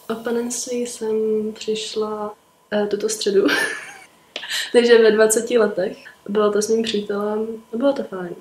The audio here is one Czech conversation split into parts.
O panenství jsem přišla tuto středu, takže ve 20 letech. Bylo to s mým přítelem a bylo to fajn.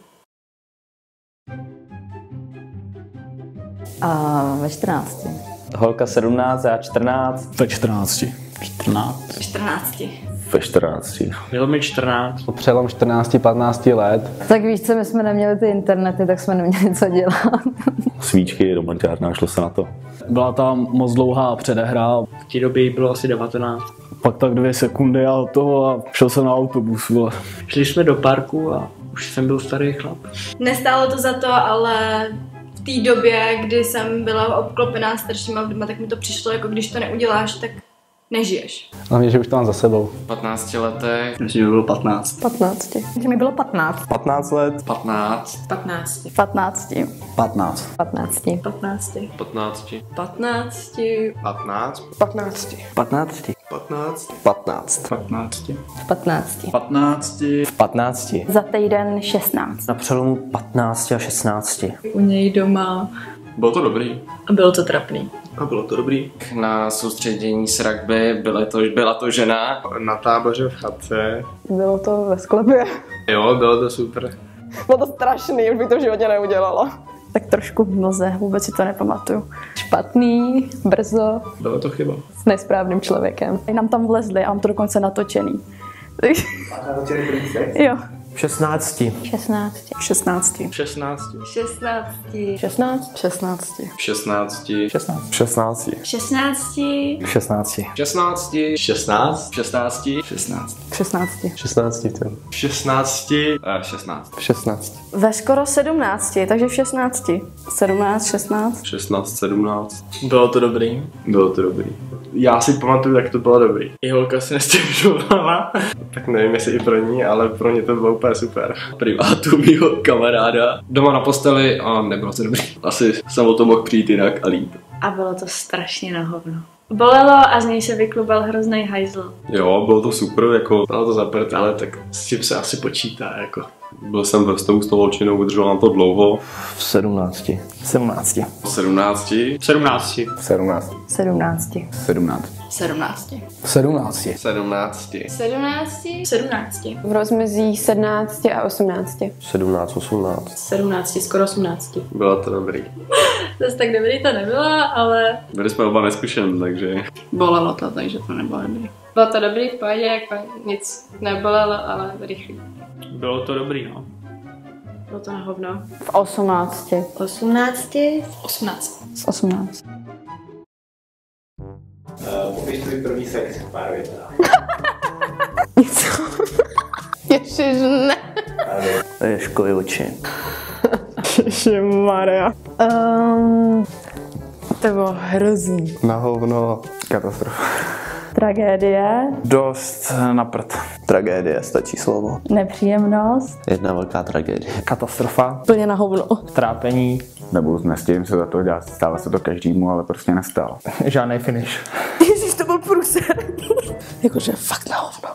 A ve 14. Holka 17, já 14. Ve 14. 14. 14. Ve 14. Bylo mi 14. Přelom 14-15 let. Tak víš co, my jsme neměli ty internety, tak jsme neměli co dělat. Svíčky, romantiárna, šlo se na to. Byla tam moc dlouhá předehra. V té době bylo asi 19. Pak tak 2 sekundy a toho a šel jsem na autobus. Vole. Šli jsme do parku a už jsem byl starý chlap. Nestálo to za to, ale v té době, kdy jsem byla obklopená staršíma lidma, tak mi to přišlo, jako když to neuděláš, tak nežiješ. Hlavně, že už to mám za sebou. V 15 letech. Myslím, že bylo 15. 15. Že mi bylo 15. 15 let. 15. 15. 15. 15. 15. 15. 15. 15. 15. 15. 15. 15. 15. 15. 15. 15. 15. Za týden 16. Na přelomu 15 a 16. U něj doma Bylo to dobrý. a bylo to trapný. A bylo to dobrý. Na soustředění s rugby byla to žena. Na táboře v chatce. Bylo to ve sklepě. Jo, bylo to super. Bylo to strašný, už bych to v životě neudělala. Tak trošku v mlze, vůbec si to nepamatuju. Špatný, brzo, Bylo to chyba. s nesprávným člověkem. Nám tam vlezli a mám to dokonce natočený. Jo. 16. 16. 16. 16. 16. 16? 16. 16. 16. 16. 16. 16. 16. 16. 16. 16. 16. 16. 16. 16. 16. Ve skoro 17, takže v 16. 17, 16. 16, 17. Bylo to dobrý. Bylo to dobrý. Já si pamatuju, jak to bylo dobrý. I holka si nestěžovala. Tak nevím, jestli i pro ní, ale pro mě to bylo úplně super. Privátu mýho kamaráda. Doma na posteli a nebylo to dobrý. Asi jsem o to mohl přijít jinak a líp. A bylo to strašně na hovno. Bolelo a z něj se vyklubal hrozný hajzl. Jo, bylo to super, jako Bylo to zaprt, ale tak s tím se asi počítá, jako. byl jsem ve vztahu s tou holčinou, vydržel nám to dlouho. V 17. 17. 17. 17. 17. 17. 17. 17. 17. 17. 17. 17. V rozmezí 17 a 18. 17, 18. 17, skoro 18. Bylo to dobrý. Zase tak dobrý to nebylo, ale Byli jsme oba neskušen, takže... bolelo to, takže to nebylo dobrý. Bylo to dobrý, v pohodě, jako nic nebolelo, ale rychlý. Bylo to dobrý, no. Bylo to na hovno. V 18. 18. 18. V 18. Popiš tvůj první sex, pár větá. Ježiš, ne. Ježkovi oči. Ježišmarja. To bylo hrozný. Na hovno. Katastrofa. Tragédie, Dost na prd. Tragédie, stačí slovo. nepříjemnost, Jedna velká tragédie. Katastrofa. plně na hovno. Trápení. Nestydím se za to dělat, stává se to každému, ale prostě nestalo. Žádný finish. Ježiš, to byl průser. Jakože fakt na hovno.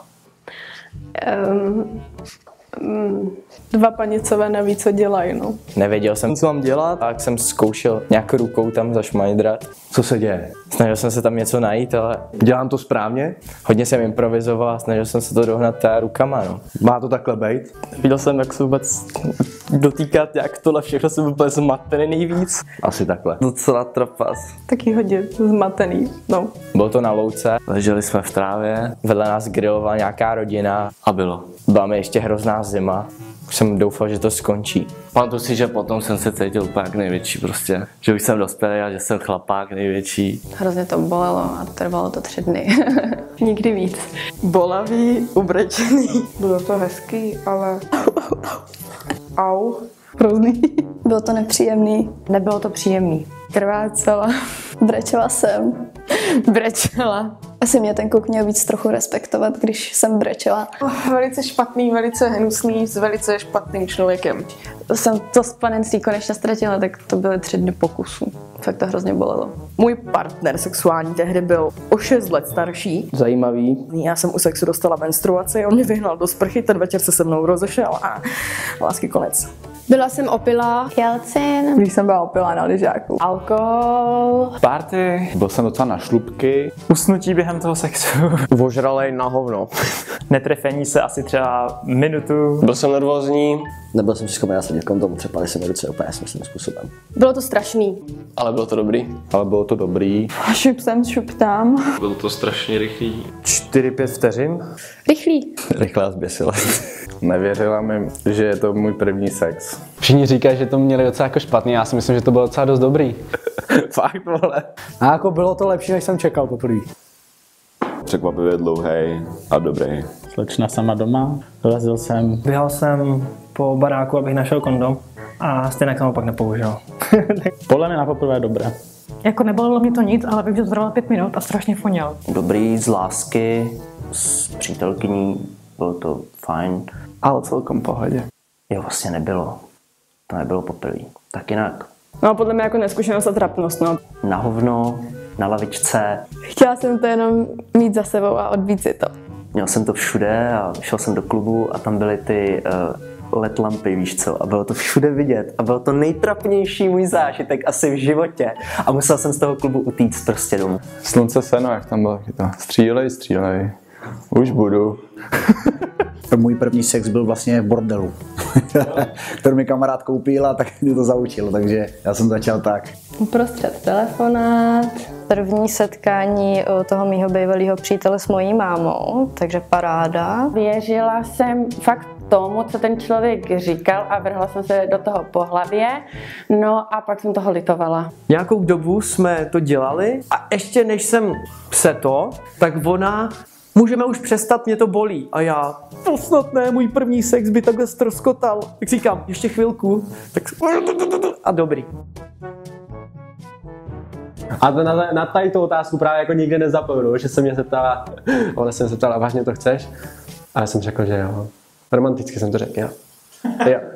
Dva panicové neví, co dělají, no. Nevěděl jsem, co mám dělat, tak jsem zkoušel nějak rukou tam zašmajdrat. Co se děje? Snažil jsem se tam něco najít, ale Dělám to správně? hodně jsem improvizoval a snažil jsem se to dohnat rukama, no. Má to takhle být? Viděl jsem, jak se vůbec dotýkat, jak tohle všechno jsem úplně zmatený nejvíc. Asi takhle. Docela trapas. Taky hodně zmatený, no. Bylo to na louce, leželi jsme v trávě, vedle nás grilovala nějaká rodina a bylo. Byla mi ještě hrozná zima, už jsem doufal, že to skončí. Pamatuju si, že potom jsem se cítil úplně jak největší prostě. Že už jsem dospělý a že jsem chlapák největší. Hrozně to bolelo a trvalo to 3 dny. Nikdy víc. Bolavý, ubrečený. Bylo to hezký, ale... Au. Hrozný. Bylo to nepříjemný. Nebylo to příjemný. Krvácela. Brečela jsem. Brečela. Asi mě ten kluk měl víc trochu respektovat, když jsem brečela. Velice špatný, velice hnusný, s velice špatným člověkem. Jsem to z panenství konečně ztratila, tak to byly 3 dny pokusů. Fakt to hrozně bolelo. Můj partner sexuální tehdy byl o 6 let starší. Zajímavý. Já jsem u sexu dostala menstruaci, on mě vyhnal do sprchy, ten večer se mnou rozešel a lásky konec. Byla jsem opilá. Jelcin. Když jsem byla opilá na lyžáku. Alkohol. Party. Byl jsem docela na šlupky. Usnutí během toho sexu. Ožralej na hovno. Netrefení se asi třeba minutu. Byl jsem nervózní. Nebyl jsem si schopen nasadit kondom, třepali se mi ruce úplně smyslným způsobem. Bylo to strašný. Ale bylo to dobrý. Ale bylo to dobrý. Šup sem, šup tam. Bylo to strašně rychlý. 4-5 vteřin. Rychlý. Rychlá zběsila. Nevěřila mi, že je to můj první sex. Všichni říkají, že to měli docela jako špatný, já si myslím, že to bylo docela dost dobrý. Fakt, vole. A jako bylo to lepší, než jsem čekal poprvé. Překvapivě dlouhej a dobrý. Slečna sama doma, dorazil jsem. Běhal jsem po baráku, abych našel kondom a stejně jsem ho pak nepoužil. Podle mě na poprvé dobré. Jako nebolelo mě to nic, ale vím, že to trvalo 5 minut a strašně voněl. Dobrý, z lásky, s přítelkyní, bylo to fajn. Ale celkom pohodě. Jo, vlastně nebylo. To nebylo poprvé. Tak jinak. No podle mě jako neskušenost a trapnost, no. Na hovno, na lavičce. Chtěla jsem to jenom mít za sebou a odbít si to. Měl jsem to všude a šel jsem do klubu a tam byly ty LED lampy, víš co, a bylo to všude vidět a byl to nejtrapnější můj zážitek asi v životě a musel jsem z toho klubu utíct prostě domů. Slunce seno, jak tam bylo to. Střílej. Už budu. Můj první sex byl vlastně v bordelu, kterou mi kamarád koupil a tak mě to zaučil, takže já jsem začal tak. Uprostřed telefonát, první setkání toho mýho bývalého přítele s mojí mámou, takže paráda. Věřila jsem fakt tomu, co ten člověk říkal a vrhla jsem se do toho po hlavě, no a pak jsem toho litovala. Nějakou dobu jsme to dělali a ještě než jsem se to, tak ona, můžeme už přestat, mě to bolí. A já, to snad ne, můj první sex by takhle ztroskotal. Tak říkám, ještě chvilku, tak a dobrý. A to na tady tu otázku právě jako nikdy nezapomenu, že se mě zeptala, ona se mě zeptala, vážně to chceš? A já jsem řekl, že jo. Romanticky jsem to řekl, jo.